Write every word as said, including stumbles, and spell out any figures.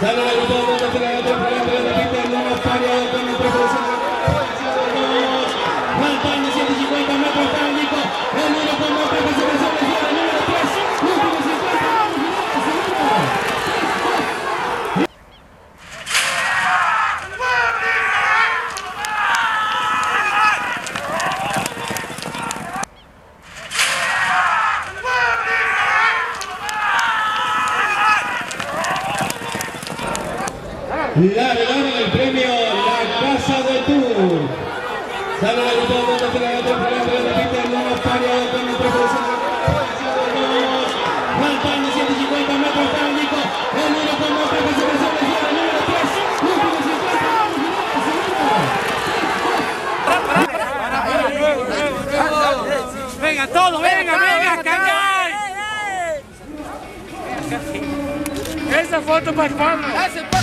Sale la grupo dos, se la otro problema de la pista, no nos pareado con el profesor. Faltando ciento cincuenta metros para el Nico. El número con más participación de el número tres. Último cincuenta. Largaron el premio La Casa de Tour. Sale la grupo dos, se la otro problema de la pista, no nos pareado con el profesor. Faltando ciento cincuenta metros para el Nico. El número con más participación de el número tres. Último cincuenta. Venga, todos, venga, venga, cañay. Esa foto para el